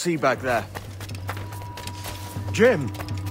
see back there? Jim!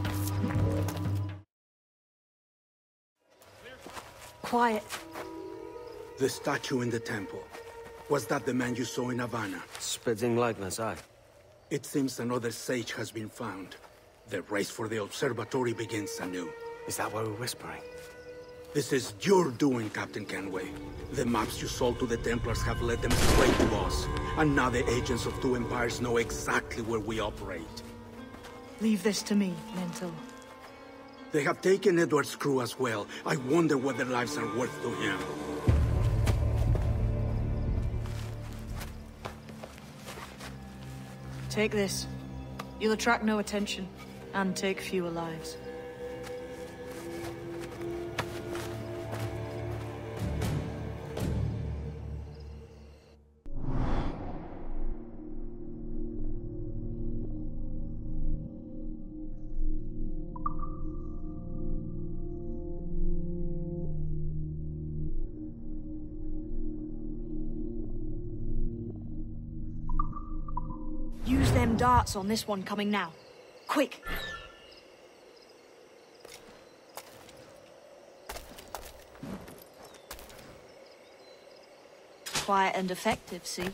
Quiet. The statue in the temple. Was that the man you saw in Havana? Spitting likeness, aye. It seems another sage has been found. The race for the observatory begins anew. Is that why we're whispering? This is your doing, Captain Kenway. The maps you sold to the Templars have led them straight to us. And now the agents of two empires know exactly where we operate. Leave this to me, Mental. They have taken Edward's crew as well. I wonder what their lives are worth to him. Take this. You'll attract no attention, and take fewer lives. Use them darts on this one coming now. Quick! Quiet and effective, see?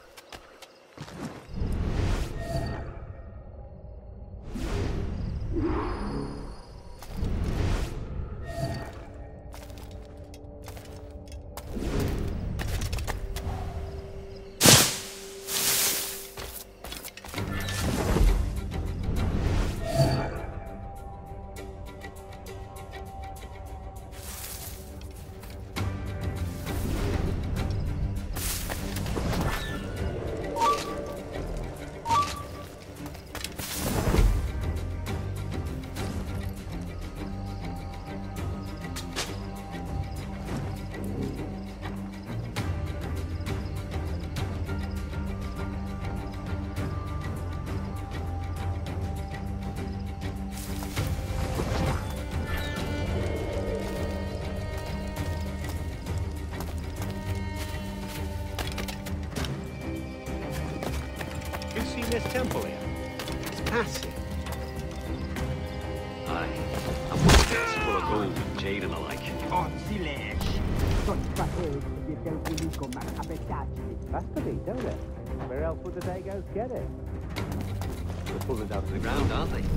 This temple here. It's massive. Aye. And what's this full of gold and jade and the like? Oh, silêncio! That's to be, don't it? Where else would the Dagos get it? They're pulling down to the ground, aren't they?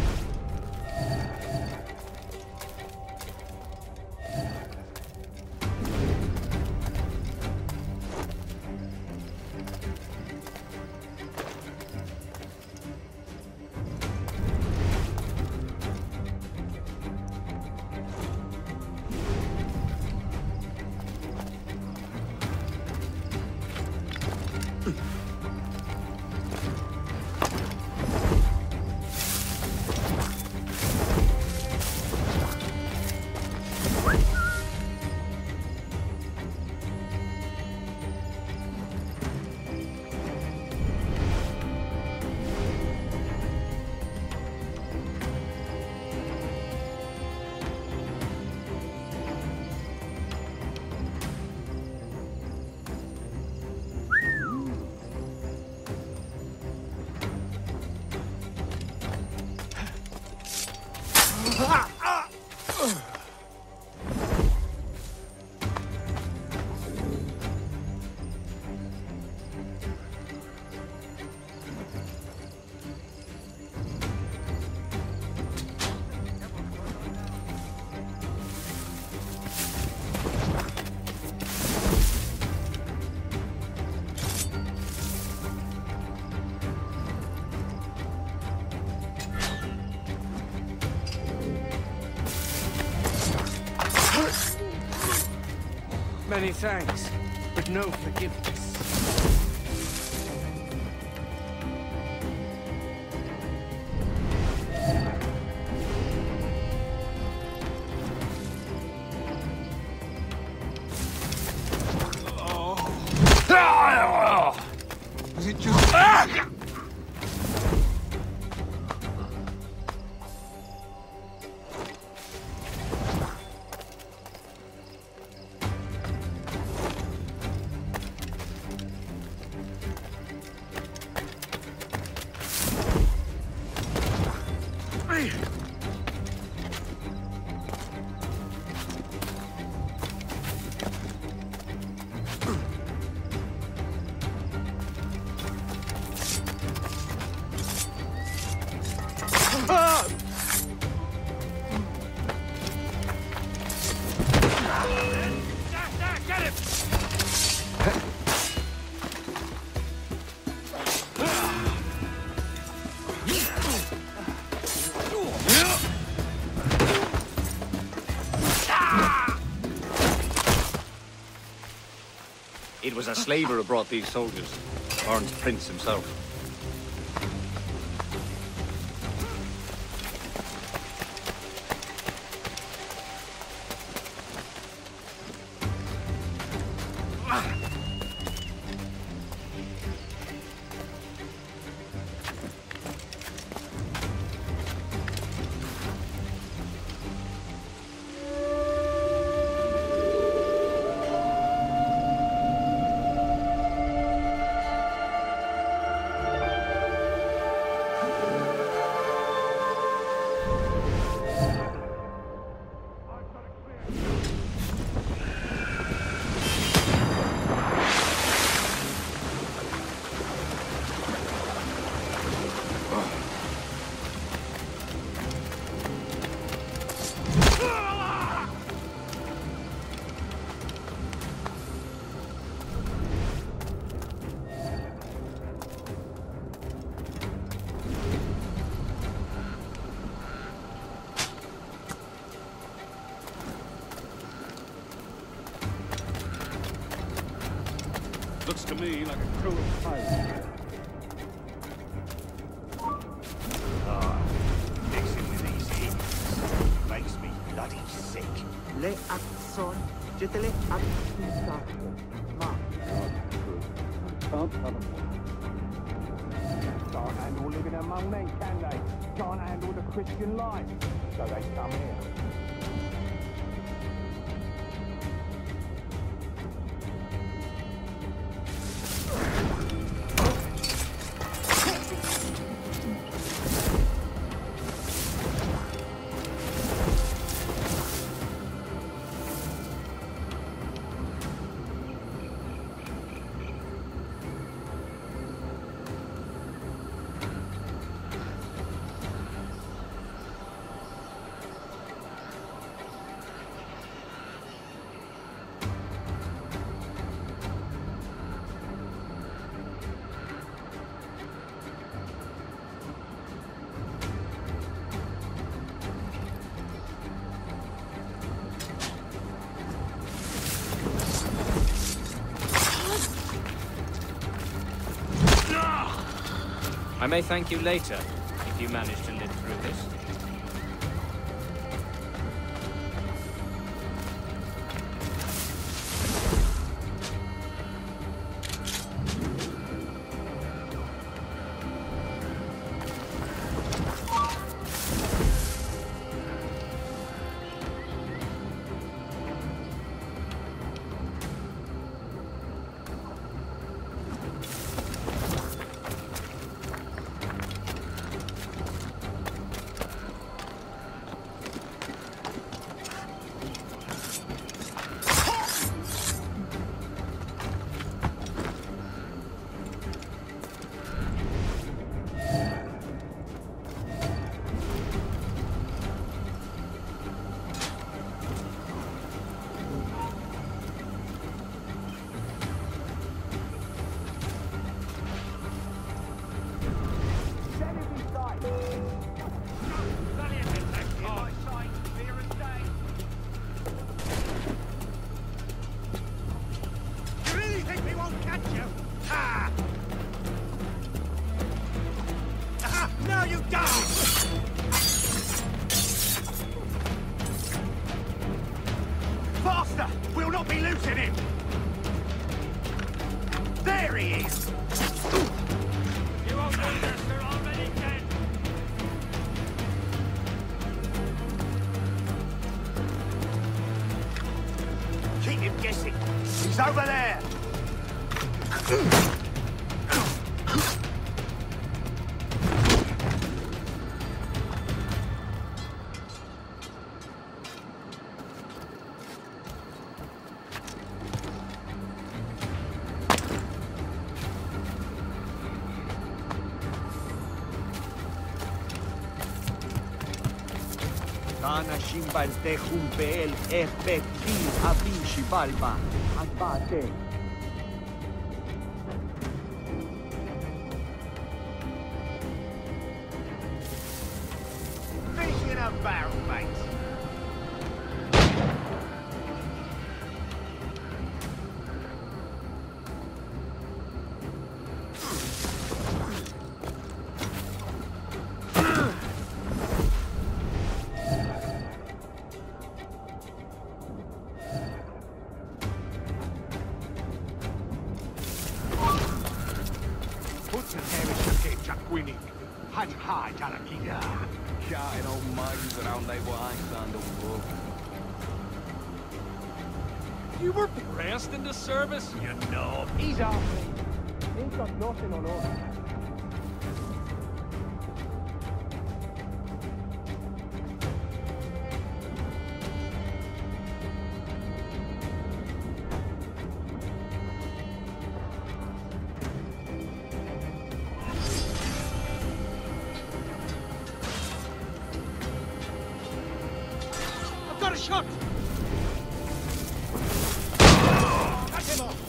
Many thanks, but no forgiveness. Was it just... me! Get him! It was a slaver who brought these soldiers. Orn's prince himself. Looks to me like a crew of pirates. Mixing with these idiots makes me bloody sick. Le Axon, jetele Axon. Ma. Can't tell them. Can't handle living among men, can they? Can't handle the Christian life. So they come here. I may thank you later, if you manage to live through this. We'll not be losing him! There he is! You won't lose us, they're already dead! Keep him guessing. He's over there! Tana shimbalte humpeel efektiv abishi balba. Abate. Fish in a barrel, mate. Shouting old mugs around they wines on the book. You were pressed into service? You know. He's off me. Ain't got nothing on us. Got a shot! Cut him off!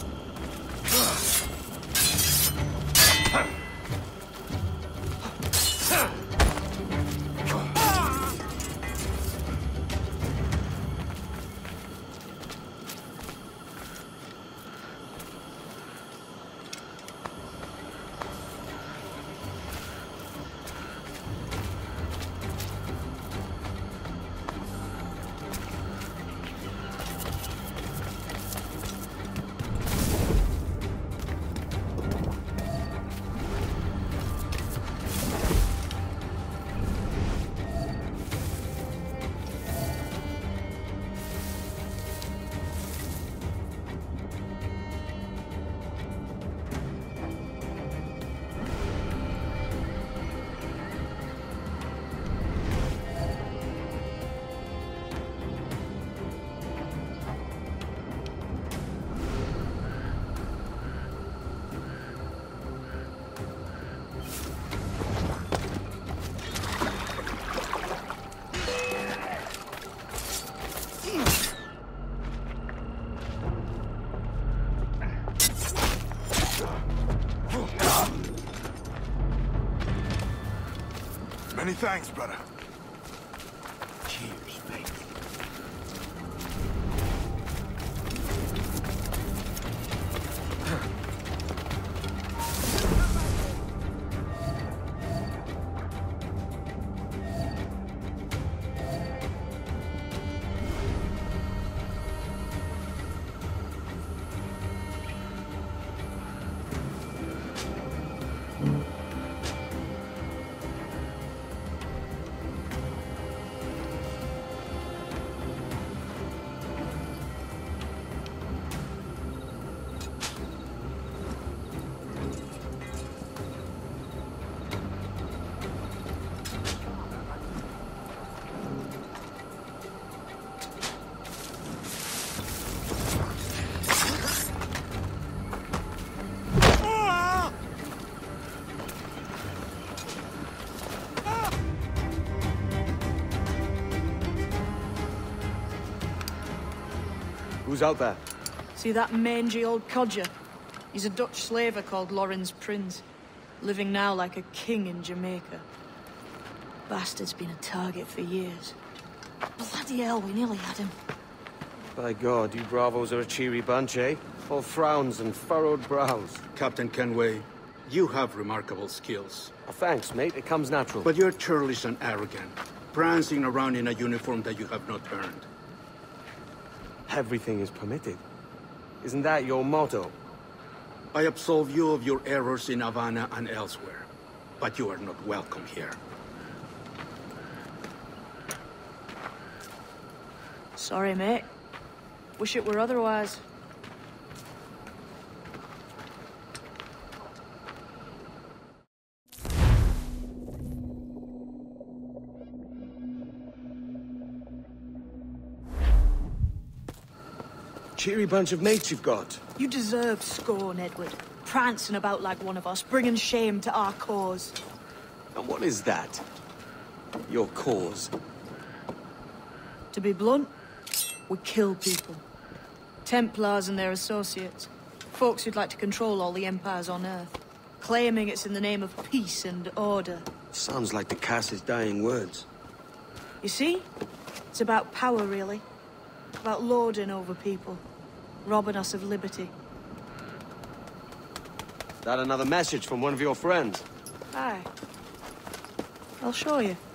Many thanks, brother. Cheers, mate. Who's out there? See that mangy old codger? He's a Dutch slaver called Lawrence Prins, living now like a king in Jamaica. Bastard's been a target for years. Bloody hell, we nearly had him. By God, you bravos are a cheery bunch, eh? All frowns and furrowed brows. Captain Kenway, you have remarkable skills. Thanks, mate. It comes natural. But you're churlish and arrogant, prancing around in a uniform that you have not earned. Everything is permitted. Isn't that your motto? I absolve you of your errors in Havana and elsewhere, but you are not welcome here. Sorry, mate. Wish it were otherwise. Cheery bunch of mates you've got. You deserve scorn, Edward. Prancing about like one of us, bringing shame to our cause. And what is that? Your cause? To be blunt, we kill people. Templars and their associates. Folks who'd like to control all the empires on Earth. Claiming it's in the name of peace and order. Sounds like the Cass's dying words. You see? It's about power, really. About lording over people. Robbing us of liberty. That another message from one of your friends? Aye. I'll show you.